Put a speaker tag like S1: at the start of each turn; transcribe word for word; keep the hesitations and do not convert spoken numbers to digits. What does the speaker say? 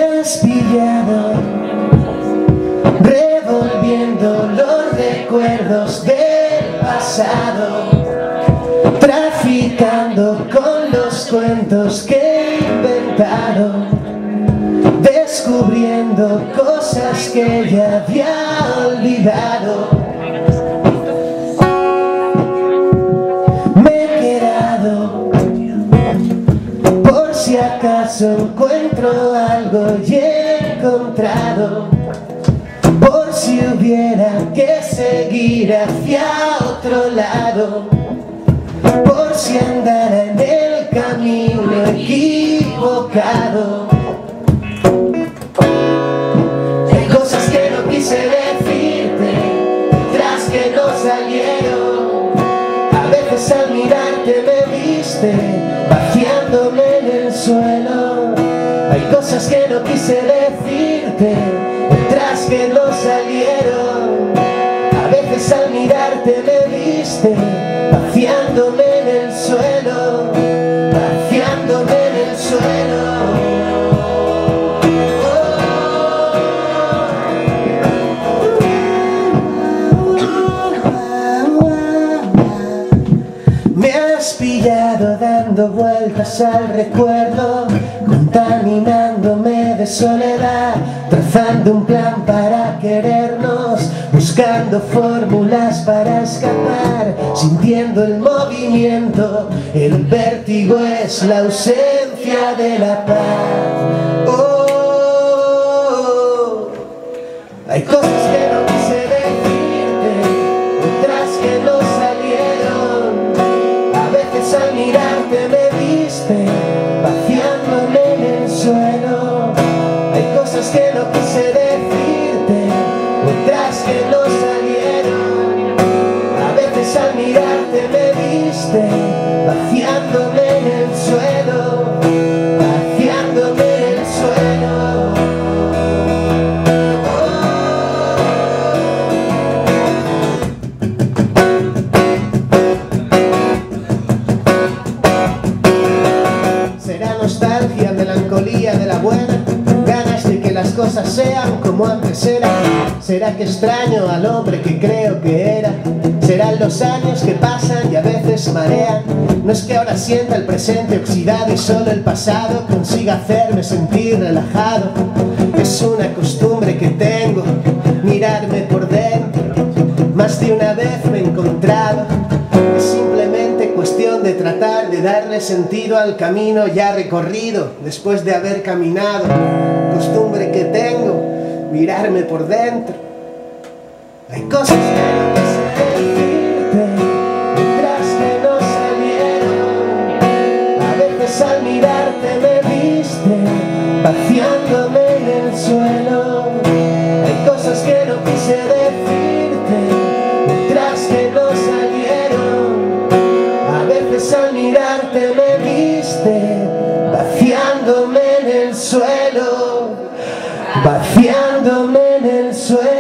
S1: has pillado revolviendo los recuerdos del pasado, traficando con los cuentos que he inventado, descubriendo cosas que ya había olvidado. Me he quedado por si acaso encuentro algo y he encontrado, por si hubiera que seguir hacia otro lado, por si andara en el camino equivocado. Hay cosas que no quise decirte, tras que no salieron. A veces al mirarte me viste vaciándome en el suelo. Hay cosas que no quise decirte, tras que no salieron. A veces al mirarte me viste vaciándome en el suelo, vaciándome en el suelo. Me has pillado dando vueltas al recuerdo, contaminándome de soledad, trazando un plan para querernos, buscando fórmulas para escapar, sintiendo el movimiento. El vértigo es la ausencia de la paz. Oh, hay cosas que no quise decirte, otras que no salieron. A veces al mirarte me viste vaciándome en el suelo. Hay cosas que no quise decirte, otras que no salieron. A veces al mirarte me viste vaciándome en el suelo, vaciándome en el suelo. Será nostalgia, melancolía de la buena, ganas de que las cosas sean como antes eran. Será que extraño al hombre que creo que era. Serán los años que pasan y a veces marean. No es que ahora sienta el presente oxidado y solo el pasado consiga hacerme sentir relajado. Es una costumbre que tengo, mirarme por dentro. Más de una vez me he encontrado. Es simplemente cuestión de tratar de darle sentido al camino ya recorrido después de haber caminado. Costumbre que tengo, mirarme por dentro. Hay cosas que no quise decirte, otras que no salieron. A veces al mirarte me viste vaciándome en el suelo. Hay cosas que no quise decirte, otras que no salieron. A veces al mirarte me viste vaciándome en el suelo, vaciándome en el suelo.